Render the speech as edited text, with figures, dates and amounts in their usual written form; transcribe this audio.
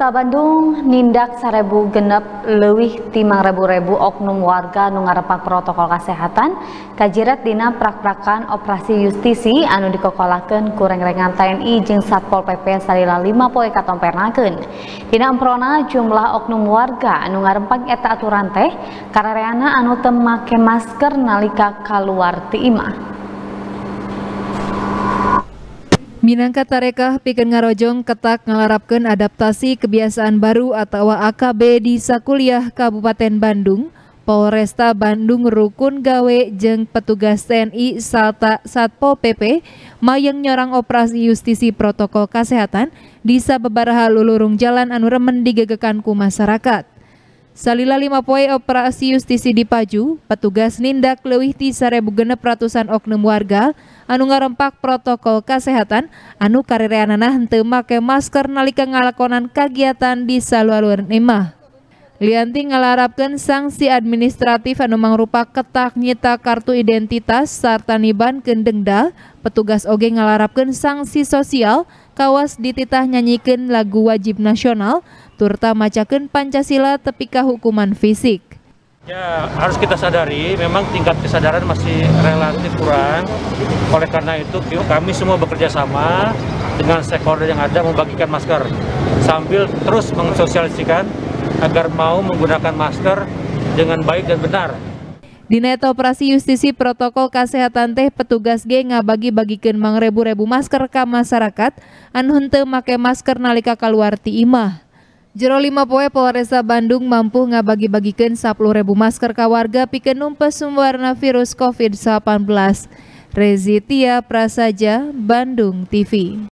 Polresta Bandung nindak 1.000 genep leuwih ti 5.000 oknum warga nu ngarepak protokol kesehatan kajiret dina prak-prakan operasi justisi anu dikokolakeun ku rengrengan TNI jeung Satpol PP salila 5 poe katompernakeun. Dina emprona jumlah oknum warga anu ngarempak eta aturan teh karareana anu teu make masker nalika kaluar ti imah. Minangka tarekah pikeun ngarojong ketak ngalarapkeun adaptasi kebiasaan baru atau AKB di sakuliah Kabupaten Bandung, Polresta Bandung rukun gawe jeung petugas TNI serta Satpol PP mayeng nyorang operasi justisi protokol kesehatan di sababaraha lulurung jalan anu remen digegekan ku masyarakat. Salila 5 poe operasi justisi dipaju, petugas nindak leuwih ti 1.000 genep ratusan oknum warga anu ngarempak protokol kesehatan anu karereanana henteu make masker nalika ngalakonan kagiatan di saluareun imah. Lianti ngalarapkeun sanksi administratif anu mangrupa ketak nyita kartu identitas sarta nibankeun denda. Petugas oge ngalarapkeun sanksi sosial kawas dititah nyanyikeun lagu wajib nasional turta macakeun Pancasila tepi ka hukuman fisik. Ya, harus kita sadari memang tingkat kesadaran masih relatif kurang. Oleh karena itu kami semua bekerja sama dengan stakeholder yang ada membagikan masker sambil terus mensosialisasikan agar mau menggunakan masker dengan baik dan benar. Dina eta operasi justisi protokol kesehatan teh petugas ge ngabagi-bagikeun 5.000 masker ka masyarakat anu henteu make masker nalika kaluar ti imah. Jero 5 poe Polresta Bandung mampu ngabagi-bagikeun 10.000 masker ka warga pikeun numpes sumberna virus COVID-19. Rezitia Prasaja, Bandung TV.